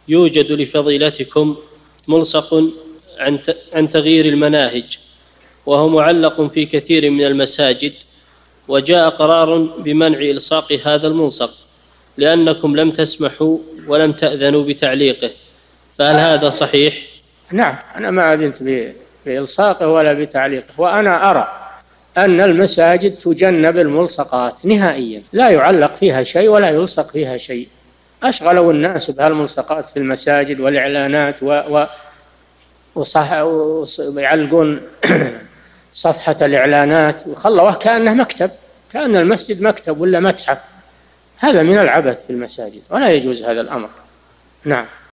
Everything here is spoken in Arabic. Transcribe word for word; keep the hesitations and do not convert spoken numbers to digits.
يوجد لفضيلتكم ملصق عن عن تغيير المناهج، وهو معلق في كثير من المساجد، وجاء قرار بمنع إلصاق هذا الملصق لأنكم لم تسمحوا ولم تأذنوا بتعليقه، فهل هذا صحيح؟ نعم، أنا ما أذنت بإلصاقه ولا بتعليقه، وأنا أرى أن المساجد تجنب الملصقات نهائيا، لا يعلق فيها شيء ولا يلصق فيها شيء. أشغلوا الناس بهالملصقات في المساجد والإعلانات و... و... وصح... ويعلقون صفحة الإعلانات وخلوه كأنه مكتب، كأن المسجد مكتب ولا متحف. هذا من العبث في المساجد ولا يجوز هذا الأمر. نعم.